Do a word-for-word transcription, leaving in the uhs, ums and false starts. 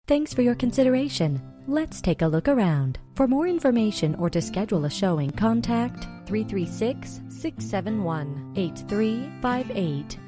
Thanks for your consideration. Let's take a look around. For more information or to schedule a showing, contact three three six, six seven one, eight three five eight.